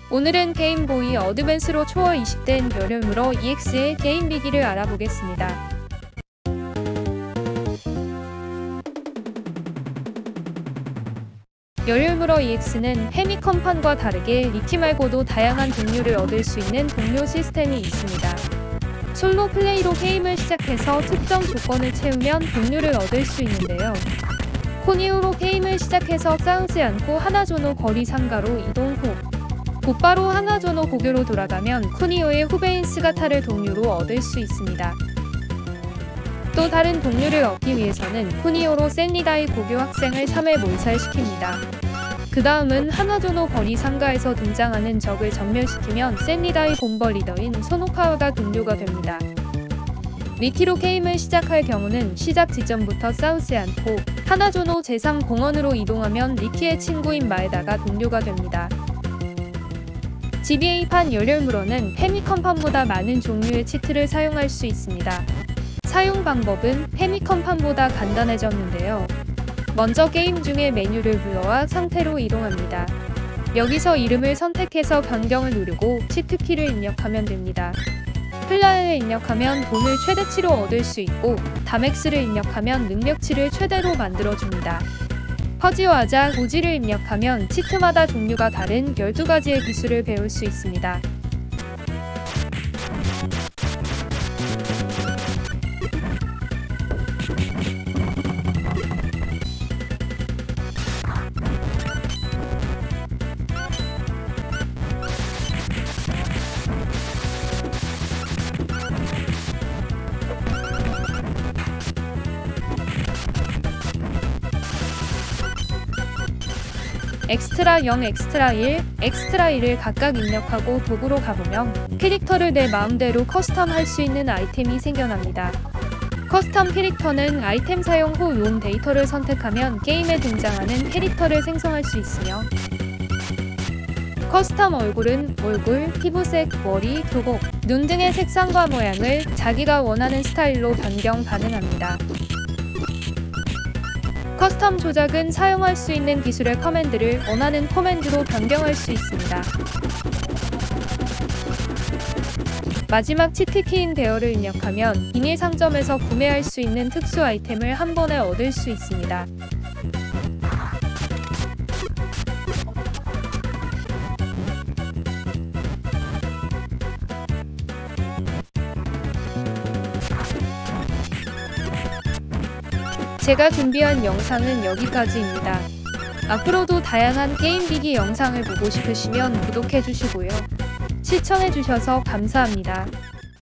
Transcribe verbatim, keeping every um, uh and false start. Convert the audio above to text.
오늘은 게임보이 어드밴스로 초월 이식된 열혈물어 이엑스의 게임 비기를 알아보겠습니다. 열혈물어 이엑스는 페미컴판과 다르게 리키 말고도 다양한 동료를 얻을 수 있는 동료 시스템이 있습니다. 솔로 플레이로 게임을 시작해서 특정 조건을 채우면 동료를 얻을 수 있는데요. 코니오로 게임을 시작해서 싸우지 않고 하나조노 거리 상가로 이동 후 곧바로 하나조노 고교로 돌아가면 쿠니오의 후배인 스가타를 동료로 얻을 수 있습니다. 또 다른 동료를 얻기 위해서는 쿠니오로 센리다이 고교 학생을 삼 회 몰살시킵니다. 그 다음은 하나조노 거리 상가에서 등장하는 적을 전멸시키면 센리다이 본버 리더인 소노카와가 동료가 됩니다. 리키로 게임을 시작할 경우는 시작 지점부터 싸우지 않고 하나조노 제삼 공원으로 이동하면 리키의 친구인 마에다가 동료가 됩니다. 지비에이판 열혈물어는 페미컴판보다 많은 종류의 치트를 사용할 수 있습니다. 사용 방법은 페미컴판보다 간단해졌는데요. 먼저 게임 중에 메뉴를 불러와 상태로 이동합니다. 여기서 이름을 선택해서 변경을 누르고 치트키를 입력하면 됩니다. 플라를 입력하면 돈을 최대치로 얻을 수 있고 다맥스를 입력하면 능력치를 최대로 만들어줍니다. 퍼지와자 고지를 입력하면 치트마다 종류가 다른 열두 가지의 기술을 배울 수 있습니다. 엑스트라 영, 엑스트라 일, 엑스트라 일을 각각 입력하고 도구로 가보면 캐릭터를 내 마음대로 커스텀 할 수 있는 아이템이 생겨납니다. 커스텀 캐릭터는 아이템 사용 후 용 데이터를 선택하면 게임에 등장하는 캐릭터를 생성할 수 있으며 커스텀 얼굴은 얼굴, 피부색, 머리, 교복, 눈 등의 색상과 모양을 자기가 원하는 스타일로 변경 가능합니다. 커스텀 조작은 사용할 수 있는 기술의 커맨드를 원하는 커맨드로 변경할 수 있습니다. 마지막 치트키인 베어를 입력하면 비닐 상점에서 구매할 수 있는 특수 아이템을 한 번에 얻을 수 있습니다. 제가 준비한 영상은 여기까지입니다. 앞으로도 다양한 게임 비기 영상을 보고 싶으시면 구독해주시고요. 시청해주셔서 감사합니다.